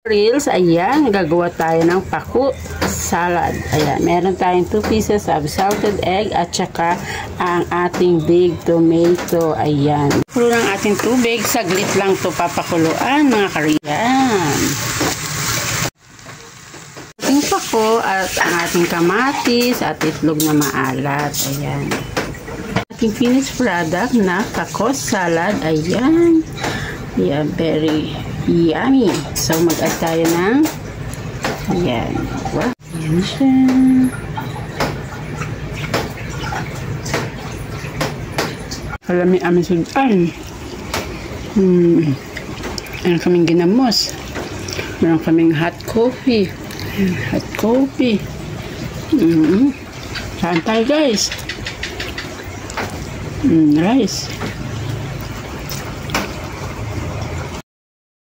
Reels, ayan, gagawa tayo ng paku salad. Ayan, meron tayong 2 pieces of salted egg at saka ang ating big tomato. Ayan. Kulo ng ating tubig, saglit lang to papakuluan mga kariyan. Ating paku at ang ating kamatis at itlog na maalat. Ayan. Ating finished product na paku salad. Ayan. Ayan, very yummy. So, mag-add tayo ng ayan. Wow. Ayan siya. Alam niyo, amin sudan. Meron kaming ginamos. Meron kaming hot coffee. Hot coffee. Saan tayo, guys? Rice.